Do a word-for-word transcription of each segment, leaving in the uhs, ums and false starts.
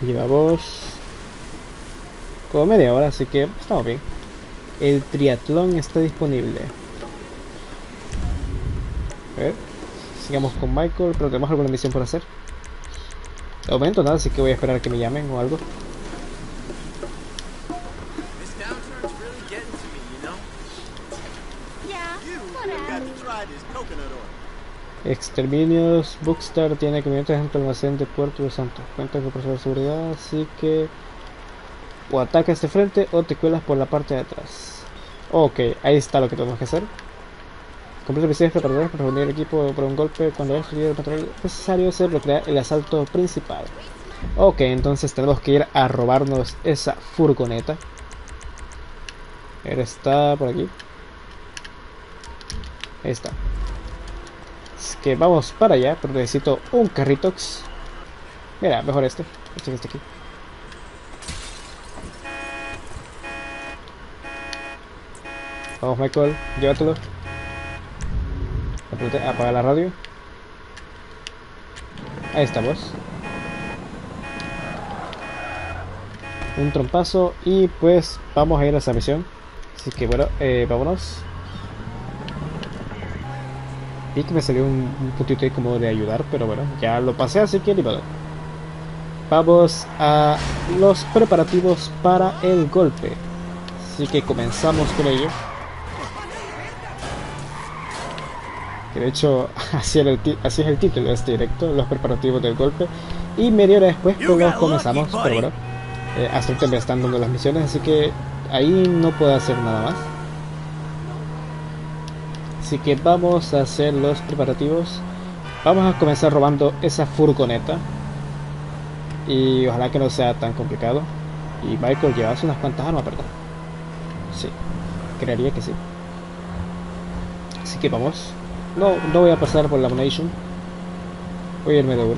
Llevamos como media hora, así que estamos bien. El triatlón está disponible. A ver, sigamos con Michael, pero tenemos alguna misión por hacer. De momento nada, así que voy a esperar a que me llamen o algo. Exterminios, Bookstar tiene quinientos en tu almacén de Puerto de Santos. Cuenta con personal de seguridad, así que o atacas de frente o te cuelas por la parte de atrás. Ok, ahí está lo que tenemos que hacer. Completa misiones preparatorias para reunir el equipo para un golpe. Cuando haya salido el material necesario se bloquea el asalto principal. Ok, entonces tenemos que ir a robarnos esa furgoneta. Él está por aquí. Ahí está. Es que vamos para allá, pero necesito un carritox. Mira, mejor este. Este que está aquí. Vamos, Michael, llévatelo. Apaga la radio. Ahí estamos. Un trompazo y pues vamos a ir a esa misión. Así que bueno, eh, vámonos. Vi que me salió un, un puntito ahí como de ayudar, pero bueno, ya lo pasé, así que ni modo. Vamos a los preparativos para el golpe. Así que comenzamos con ello. Que de hecho así, el, así es el título de este directo, los preparativos del golpe. Y media hora después pues comenzamos, pero bueno, eh, hasta ahorita me están dando las misiones, así que ahí no puedo hacer nada más. Así que vamos a hacer los preparativos. Vamos a comenzar robando esa furgoneta. Y ojalá que no sea tan complicado. Y Michael, llevas unas cuantas armas, ¿verdad? Sí, creería que sí. Así que vamos. No, no voy a pasar por la Ammunition. Voy a irme de uno.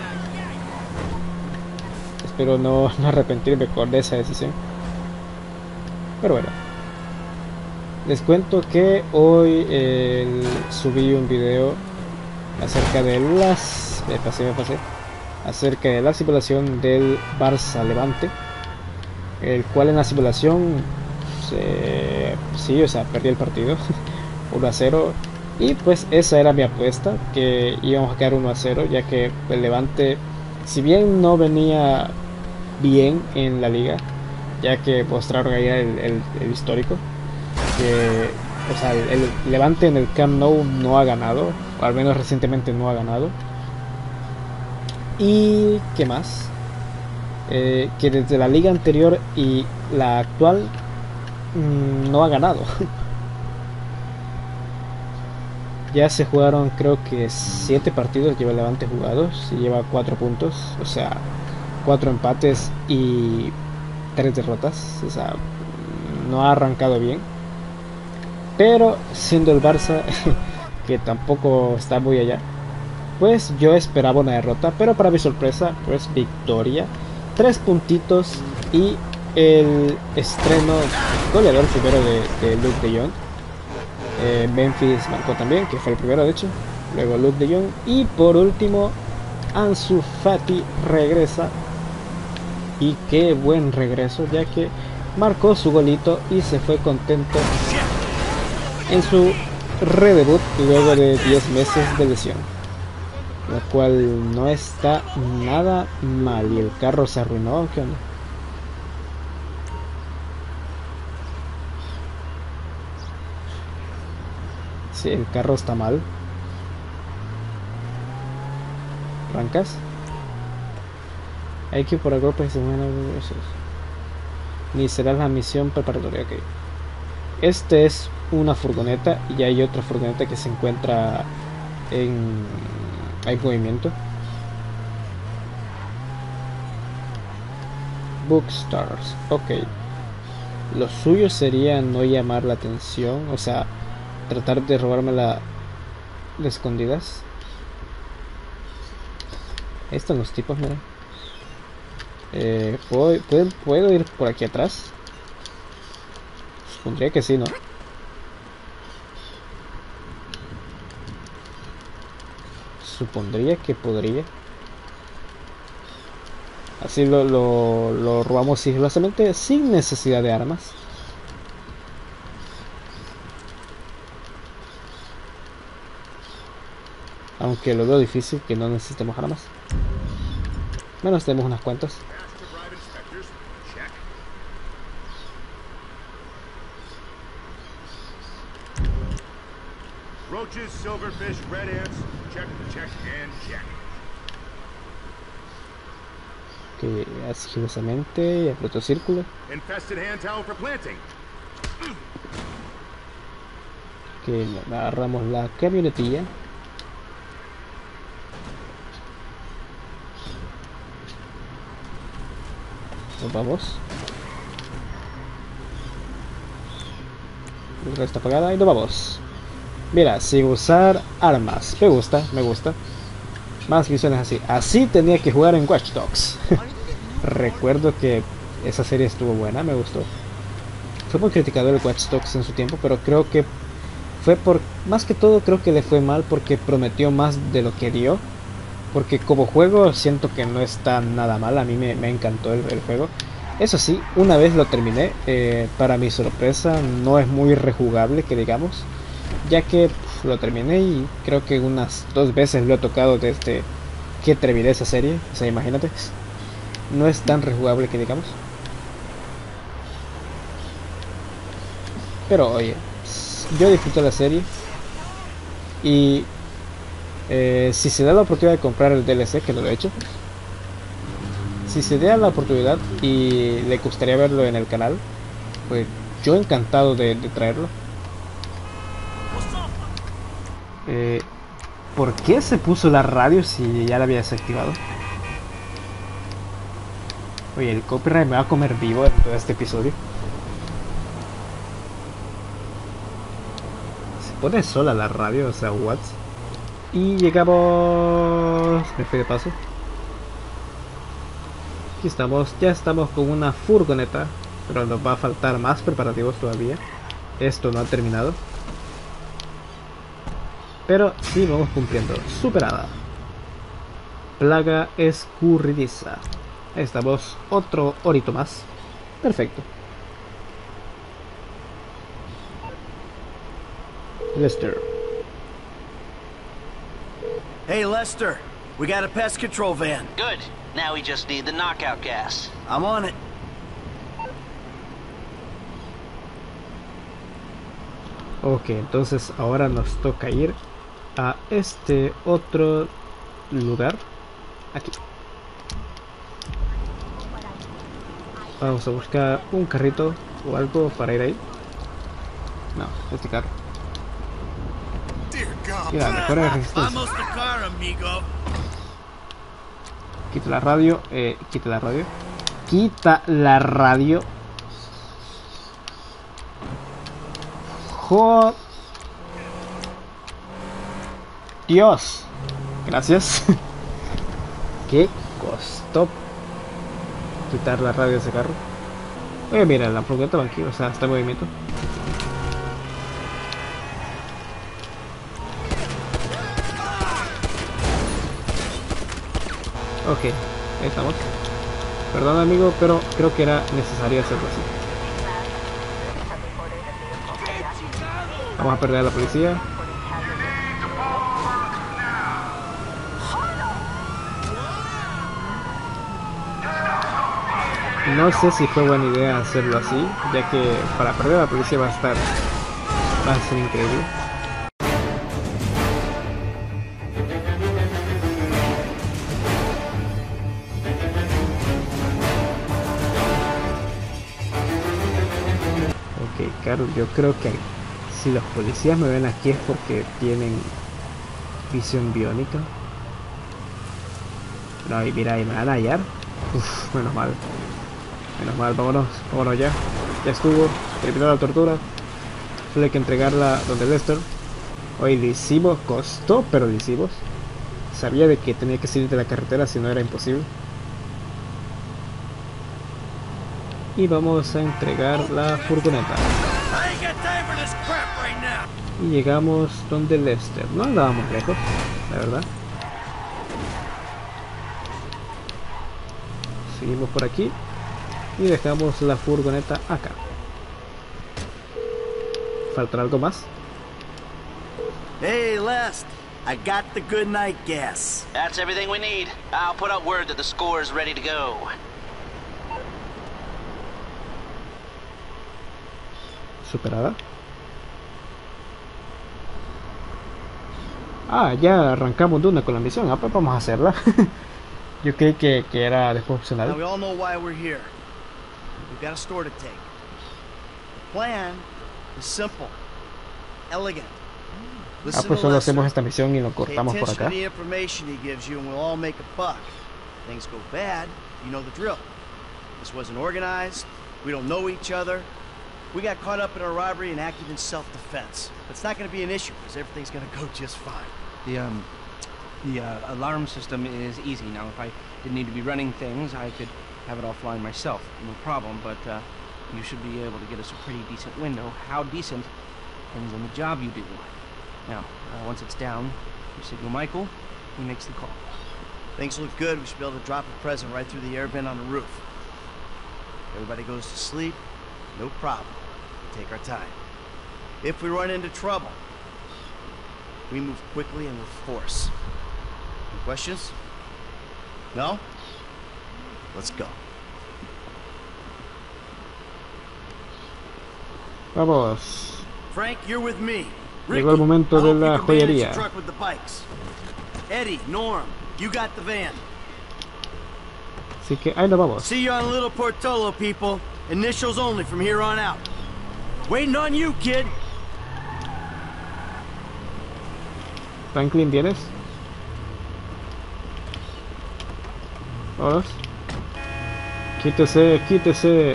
Espero no, no arrepentirme con esa decisión. Pero bueno. Les cuento que hoy eh, subí un video acerca de las... Me pasé, me pasé. Acerca de la simulación del Barça Levante. El cual en la simulación... Se, sí, o sea, perdí el partido. uno a cero. Y pues esa era mi apuesta, que íbamos a quedar uno a cero, ya que el Levante, si bien no venía bien en la liga, ya que mostraron ahí el, el, el histórico, que o sea, el, el Levante en el Camp Nou no ha ganado, o al menos recientemente no ha ganado. Y ¿qué más? Eh, que desde la liga anterior y la actual mmm, no ha ganado. Ya se jugaron creo que siete partidos lleva el Levante jugados y lleva cuatro puntos, o sea, cuatro empates y tres derrotas, o sea, no ha arrancado bien. Pero siendo el Barça, que tampoco está muy allá, pues yo esperaba una derrota, pero para mi sorpresa, pues victoria, tres puntitos y el estreno goleador primero de, de Luuk de Jong. Eh, Memphis marcó también, que fue el primero de hecho, luego Luuk de Jong y por último Ansu Fati regresa, y qué buen regreso, ya que marcó su golito y se fue contento en su redebut luego de diez meses de lesión, lo cual no está nada mal. Y el carro se arruinó, ¿qué onda? Sí, el carro está mal. ¿Arrancas? Hay que ir por el grupo y se mueven esos. Ni será la misión preparatoria, ok. Este es una furgoneta y hay otra furgoneta que se encuentra en... hay movimiento. Bookstars, ok. Lo suyo sería no llamar la atención, o sea, tratar de robármela de escondidas. Ahí están los tipos, mira. Eh, ¿puedo, puedo, ¿Puedo ir por aquí atrás? Supondría que sí, ¿no? Supondría que podría. Así lo, lo, lo robamos sigilosamente sin necesidad de armas. Aunque lo veo difícil que no necesitemos armas. Menos tenemos unas cuantas. Roaches, silverfish, red ants, check, check, and check. Que sigilosamente y aprieto círculo. Infested hand towel for planting. Que agarramos la camionetilla. Nos vamos. La luz está apagada y nos vamos. Mira, sin usar armas. Me gusta, me gusta. Más misiones así. Así tenía que jugar en Watch Dogs. Recuerdo que esa serie estuvo buena, me gustó. Fue muy criticado el Watch Dogs en su tiempo, pero creo que fue por... Más que todo creo que le fue mal porque prometió más de lo que dio. Porque como juego siento que no está nada mal, a mí me, me encantó el, el juego. Eso sí, una vez lo terminé, eh, para mi sorpresa no es muy rejugable que digamos. Ya que pff, lo terminé y creo que unas dos veces lo he tocado desde que terminé esa serie. O sea, imagínate. No es tan rejugable que digamos. Pero oye, yo disfruto la serie. Y eh, si se da la oportunidad de comprar el D L C, que no lo he hecho. Si se da la oportunidad y le gustaría verlo en el canal, pues yo encantado de, de traerlo. Eh, ¿Por qué se puso la radio si ya la había desactivado? Oye, el copyright me va a comer vivo en todo este episodio. Se pone sola la radio, o sea, what? Y llegamos... Me fui de paso. Aquí estamos, ya estamos con una furgoneta, pero nos va a faltar más preparativos todavía. Esto no ha terminado. Pero sí vamos cumpliendo. Superada. Plaga escurridiza. Ahí estamos, otro orito más. Perfecto. Lester. Hey Lester, we got a pest control van. Good. Now we just need the knockout gas. I'm on it. Ok, entonces ahora nos toca ir a este otro lugar. Aquí. Vamos a buscar un carrito o algo para ir ahí. No, este carro. Mira, mejora de resistencia. Quita la radio, eh, quita la radio. Quita la radio. Jo... Dios. Gracias. ¿Qué costó quitar la radio de ese carro? Oye, mira, la furgoneta va aquí, o sea, está en movimiento. Ok, ahí estamos. Perdón amigo, pero creo que era necesario hacerlo así. Vamos a perder a la policía. No sé si fue buena idea hacerlo así, ya que para perder a la policía va a estar... va a ser increíble. Ok, claro, yo creo que si los policías me ven aquí es porque tienen visión biónica. No, y mira, y me van a hallar. Uf, menos mal. Menos mal, vámonos, vámonos ya. Ya estuvo, terminó la tortura. Solo hay que entregarla donde Lester. Hoy lo hicimos, costó, pero lo hicimos. Sabía de que tenía que salir de la carretera, si no era imposible. Y vamos a entregar la furgoneta. Y llegamos donde Lester. No andábamos lejos, la verdad. Seguimos por aquí y dejamos la furgoneta acá. ¿Faltará algo más? Hey, Lest. I got the good night gas. That's everything we need. I'll put out word that the score is ready to go. Superada. Ah, ya arrancamos de una con la misión. Ah, pues vamos a hacerla. Yo creí que, que era después Now, we opcional. all know why we're here. We've got a store to take. The plan is simple, elegant. Ah, Listen pues to solo Lester. hacemos esta misión y lo Pay cortamos por attention acá. to the information he gives you, and we'll all make a buck. Things go bad, you know the drill. This wasn't organized. We don't know each other. We got caught up in a robbery and acted in self-defense. But it's not going to be an issue because everything's going to go just fine. The um, the uh, alarm system is easy now. If I didn't need to be running things, I could have it offline myself, no problem. But uh, you should be able to get us a pretty decent window. How decent depends on the job you do. Now, uh, once it's down, you signal Michael. He makes the call. Things look good. We should be able to drop a present right through the air vent on the roof. Everybody goes to sleep. No problem. We take our time. If we run into trouble, we move quickly and with force. Any questions? No? Let's go. Vamos. Frank, you're with me. Llegó el momento I de hope la you can manage the joyería. truck with the bikes. Eddie, Norm, you got the van. Así que ahí nos vamos. See you on Little Portola, people. Initials only from here on out. Waiting on you, kid. Franklin, ¿vienes? Vamos. Quítese, quítese.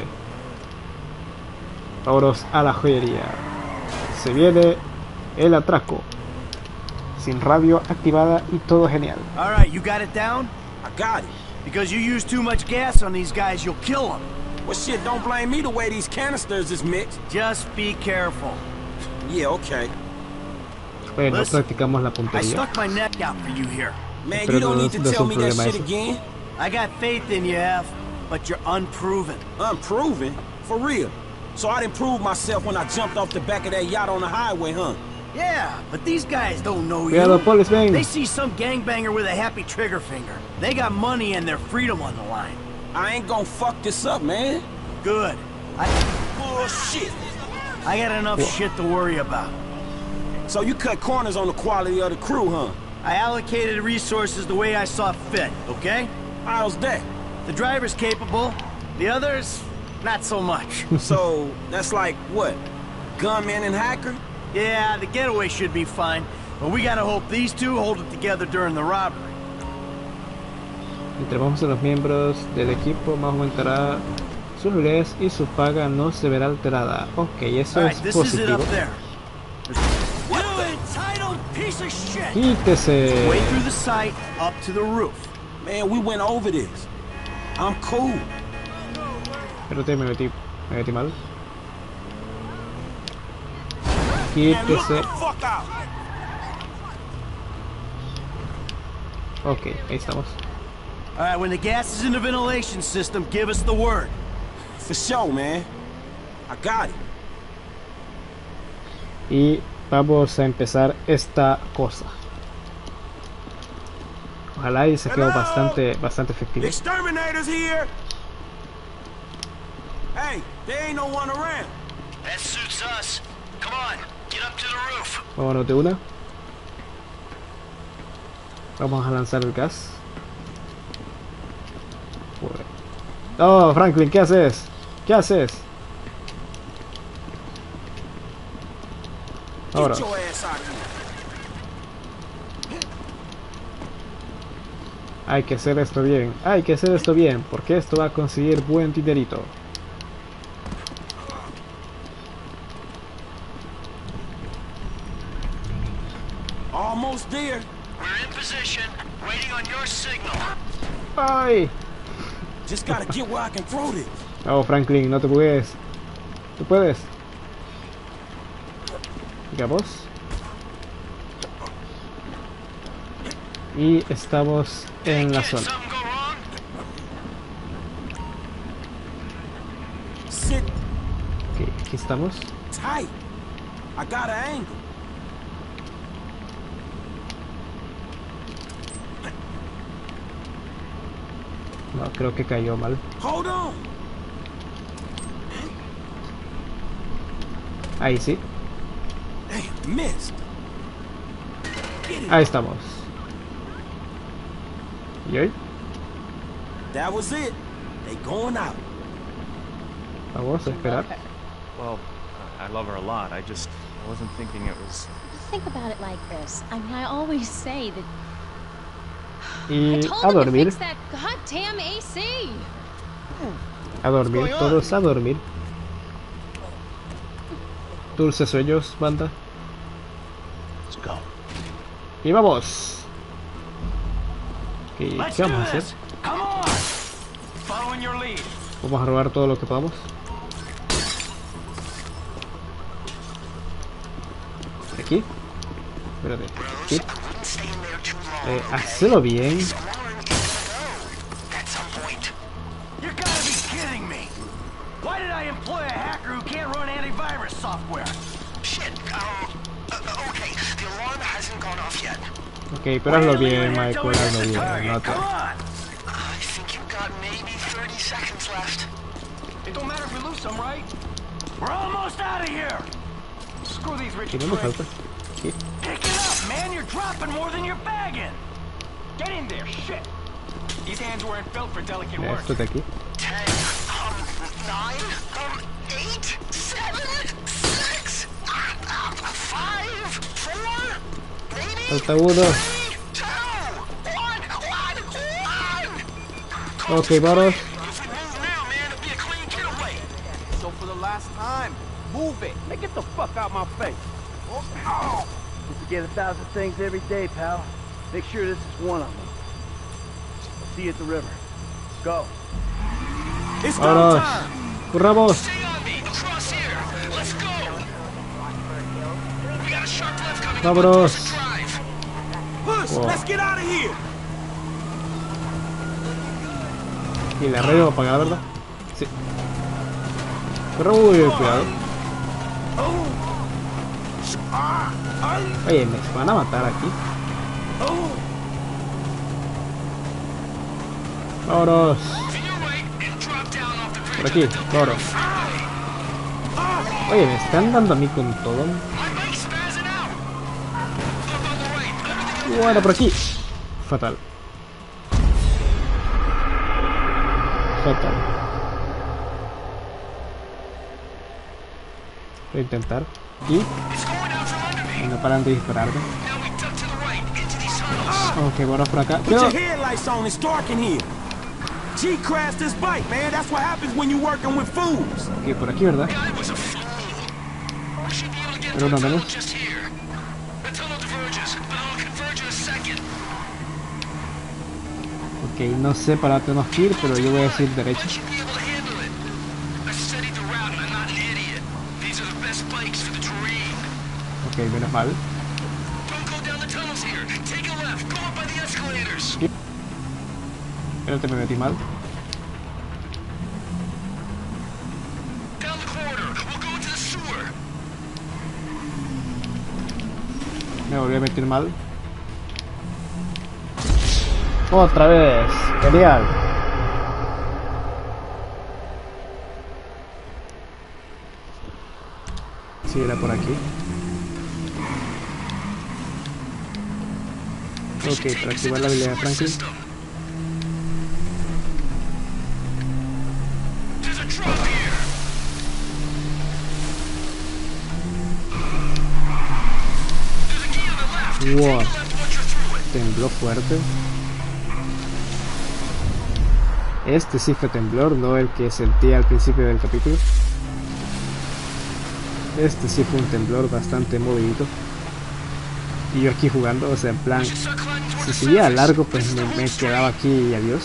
Vámonos a la joyería. Se viene el atraco. Sin radio activada y todo genial. All right, you got it down? I got it. Because you use too much gas on these guys, you'll kill them. Well, shit, don't blame me the way these canisters is mixed. Just be careful. Yeah, okay. Bueno, Listen, practicamos la I puntería. stuck my neck out for you here. Man, Pero you don't no- need to no es tell un me that problema shit eso. again. I got faith in you, F, but you're unproven. Unproven? For real. So I didn't prove myself when I jumped off the back of that yacht on the highway, huh? Yeah, but these guys don't know Cuidado, you. Polis, ven. They see some gangbanger with a happy trigger finger. They got money and their freedom on the line. I ain't gonna fuck this up, man. Good. I, Bullshit. I got enough shit to worry about. So you cut corners on the quality of the crew, huh? I allocated resources the way I saw fit, okay? How's that? The driver's capable, the others, not so much. So that's like what? Gunman and hacker? Yeah, the getaway should be fine, but we gotta hope these two hold it together during the robbery. Entre vamos a los miembros del equipo, más aumentará sus habilidades y su paga no se verá alterada. Ok, eso All es right, this is it positivo. up there. You entitled piece of shit! Quítese. Way through the site, up to the roof. Man, we went over this. I'm cool. Espérate, me metí, me metí mal. Man, look the Quítese. fuck out. Ok, ahí estamos. All right, when the gas is in the ventilation system, give us the word. For sure, man. I got it. Y vamos a empezar esta cosa. Ojalá y se quede Hello? bastante, bastante efectivo. Exterminators here. Hey, there ain't no one around. That suits us. Come on, get up to the roof. Vámonos de una. Vamos a lanzar el gas. Joder. Oh, Franklin, ¿qué haces? ¿Qué haces? Ahora. Get your ass out of here. Hay que hacer esto bien. Hay que hacer esto bien, porque esto va a conseguir buen dinerito. Almost there. We're in position, waiting on your signal. ¡Ay! Just gotta get where I can throw this. Oh, Franklin, no te puedes. Tú puedes. Digamos. Y estamos en la Kid, zona. something go wrong? Aquí estamos. Tight. I got an angle. No, creo que cayó mal. Hold on. Ahí sí. Damn, missed. Get it. Ahí estamos. ¿Y hoy? That was it. They going out. Vamos a esperar. Well, I love her a lot. I just I wasn't thinking it was. Think about it like this. I mean, I always say that Y I told a him to dormir. fix that goddamn A C. A dormir. Todos a dormir. Dulces sueños, banda. Let's go. Y vamos. ¿Qué, Let's ¿qué do vamos a hacer? this. Come on. Following your lead. Vamos a robar todo lo que podamos. Aquí. Espérate. Aquí. Eh, hacelo bien. You gotta be kidding me. Why did I employ a hacker who can't run antivirus software? Shit, um, uh, okay, the alarm hasn't gone off yet. Ok, pero hazlo bien, Michael, hazlo bien. No te... Come on. I think you've got maybe thirty seconds left. It don't matter if we lose some, right? We're almost out of here. Screw these rich ¿Qué no me pricks. falta? Aquí. Pick it up, man. You're dropping more than you're bagging. Get in there, shit. These hands weren't built for delicate Mira, work. esto de aquí. Ten, um, nine, um, eight, seven, six, uh, uh, five, four, maybe Falta uno. three, two, one, one, one. Ok, vamos. If we move now, man, it'll be a clean getaway. So for the last time, move it. Hey, get the fuck out my face. Oh. You forget a thousand things every day, pal. Make sure this is one of them. I'll see you at the river. Go. It's go Vámonos. time. Corramos. Stay on me, across here. Let's go. We got a sharp left coming up on Vámonos. Dorset Drive. Push. Wow. Let's get out of here. Y la radio apagada, ¿verdad? Sí. Corre muy bien, cuidado. Oye, me van a matar aquí. Vámonos. To your right and drop down off the bridge. Por aquí, vámonos. Oye, me están dando a mí con todo. My bike's spazzing out. Look on the right. Everything Bueno, por aquí. Fatal. Fatal. Voy a intentar. Y It's going out from under me. no paran de dispararme. Now we duck to the right into these tunnels. Ok, bueno, por acá. Put Cuidado. your headlights on. It's dark in here. G crashed this bike, man. That's what happens when you're working with fools. Ok, por aquí, ¿verdad? Guy was a fool. We should be able to get Pero to no a tunnel menos. just here. The tunnel diverges, but it'll converge in a second. Ok, no sé para dónde tenemos que ir, pero yo voy a decir derecho. I should be able to handle it. I studied the route and I'm not an idiot. These are the best bikes for the terrain. Ok, menos mal. Don't go down the tunnels here. Take a left. Go up by the escalators. Espérate, me metí mal. Down the corridor. We'll go into the sewer. Me volví a meter mal. Otra vez. Genial. Sí, era por aquí. Ok, para activar la habilidad de Franklin. There's a drop here. There's a key on the left. Take Wow. a left once you're through it. Tembló fuerte. Este sí fue temblor, no el que sentí al principio del capítulo. Este sí fue un temblor bastante movidito. Y yo aquí jugando, o sea, en plan, Should start climbing toward si the seguía surface. largo, pues This is me, the me home straight. quedaba aquí y adiós.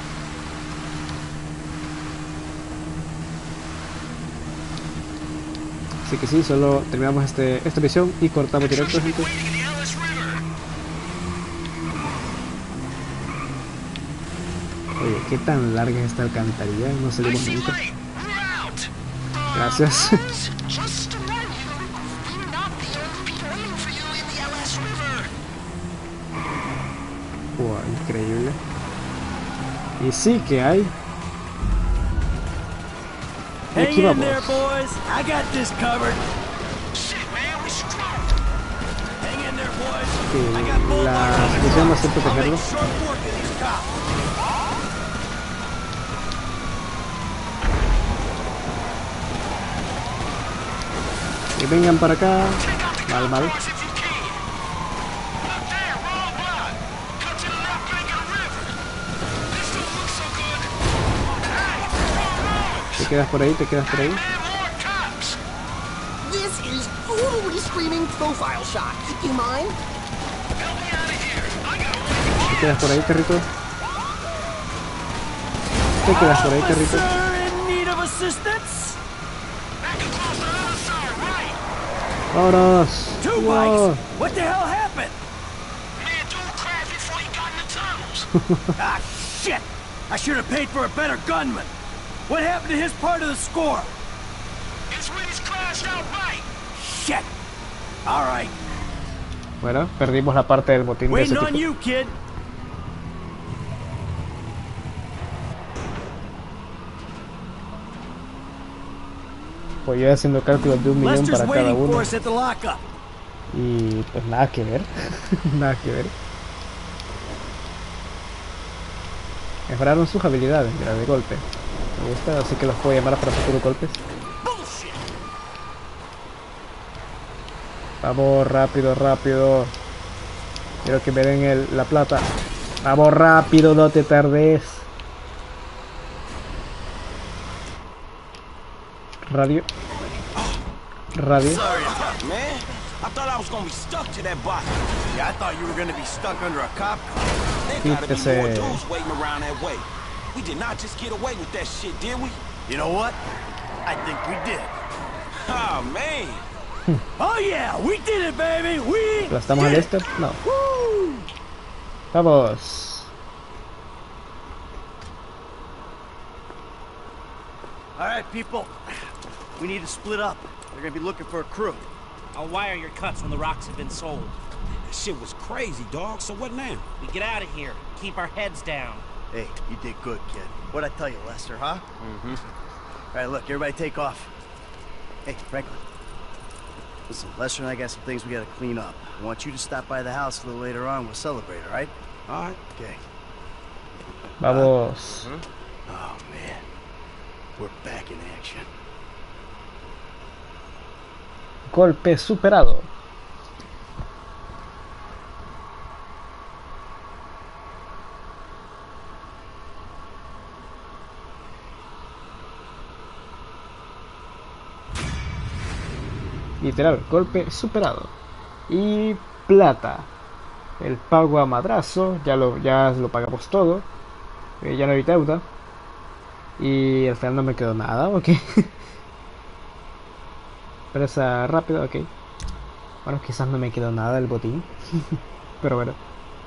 Así que sí, solo terminamos este, esta misión y cortamos Trucks directo, will be gente. waiting in the Ellis River. Oye, qué tan larga es esta alcantarilla, no I salimos see nunca. light. We're out. Gracias. Arms, Wow, increíble. Y sí que hay. Y aquí vamos. boys. I got this covered. Sí, la solución va a ser protegerlo. Y vengan para acá. Mal, mal. Te quedas por ahí, te quedas por ahí. This is totally screaming profile shot. You mind? Te quedas por ahí, carrito. Te quedas por ahí, carrito. ¡Vámonos! Wow. What the hell happened? Man, dude crashed before he got in the tunnels. Ah, shit! I should have paid for a better gunman. What happened to his part of the score? His wings crashed outright. Shit! All right. Bueno, perdimos la parte del botín de ese Waiting on tipo. you, kid. Pues yo haciendo cálculos de un millón Lester's para cada waiting for uno. us at the lockup. Y pues nada que ver. Nada que ver. Mejoraron sus habilidades, mira, de golpe. Me gusta, así que los puedo llamar para futuros golpes. Vamos, rápido, rápido. Quiero que me den el, la plata. Vamos, rápido, no te tardes. Radio. Radio. Sorry, man. I thought I was gonna be stuck to that box. Yeah, I thought you were gonna be stuck under a cop car. There gotta be Quítese. more dudes waiting around that way. We did not just get away with that shit, did we? You know what? I think we did. Oh, man. Oh yeah, we did it, baby. We ¿Aplastamos al did Lester? it. No. Woo! Vamos. All right, people. We need to split up. They're gonna be looking for a crew. I'll wire your cuts when the rocks have been sold. That shit was crazy, dog. So what now? We get out of here. Keep our heads down. Hey, you did good, kid. What'd I tell you, Lester, huh? Mm-hmm. All right, look, everybody take off. Hey, Franklin. Listen, Lester and I got some things we gotta clean up. I want you to stop by the house a little later on. We'll celebrate, all right? All right. Okay. Vamos. Uh, oh, man. We're back in action. Golpe superado. Literal, golpe superado. Y plata. El pago a madrazo, ya lo, ya lo pagamos todo. Eh, ya no hay deuda. Y al final no me quedó nada, ok. Presa rápido, ok. Bueno, quizás no me quedó nada del botín. Pero bueno.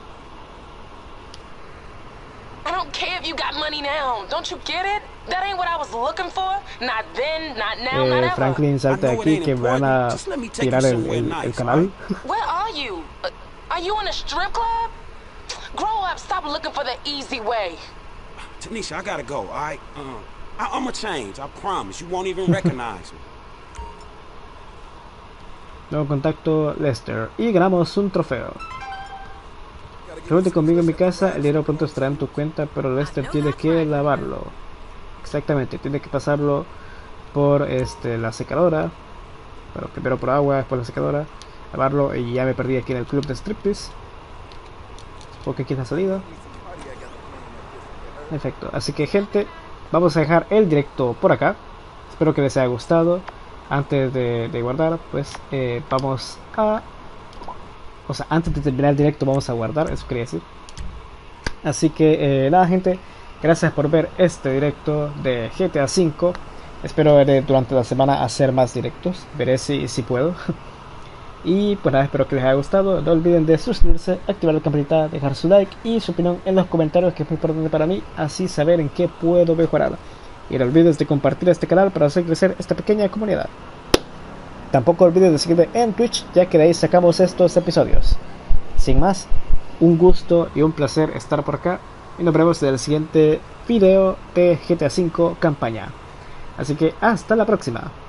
I don't care if you got money now. Don't you get it? That ain't what I was looking for. Not then, not now, not Eh, ever. Franklin, salta de aquí que van a tirar el, el, el canal. Where are you? Uh, are you in a strip club? Grow up, stop looking for the easy way. Tanisha, I gotta go, all right? Uh, I, I'm gonna change, I promise. You won't even recognize me. Nuevo contacto, Lester. Y ganamos un trofeo. Reúnete conmigo en mi casa, el dinero pronto estará en tu cuenta, pero Lester tiene que lavarlo. Exactamente, tiene que pasarlo por este la secadora. Pero primero por agua, después la secadora. Lavarlo y ya me perdí aquí en el club de striptease. Porque aquí es la salida. Perfecto, así que gente, vamos a dejar el directo por acá. Espero que les haya gustado. Antes de, de guardar, pues eh, vamos a... O sea, antes de terminar el directo vamos a guardar, eso quería decir. Así que eh, nada, gente, gracias por ver este directo de G T A cinco. Espero ver durante la semana hacer más directos, veré si, si puedo. Y pues nada, espero que les haya gustado. No olviden de suscribirse, activar la campanita, dejar su like y su opinión en los comentarios, que es muy importante para mí, así saber en qué puedo mejorar. Y no olvides de compartir este canal para hacer crecer esta pequeña comunidad. Tampoco olvides de seguirme en Twitch, ya que de ahí sacamos estos episodios. Sin más, un gusto y un placer estar por acá, y nos vemos en el siguiente video de G T A cinco campaña. Así que hasta la próxima.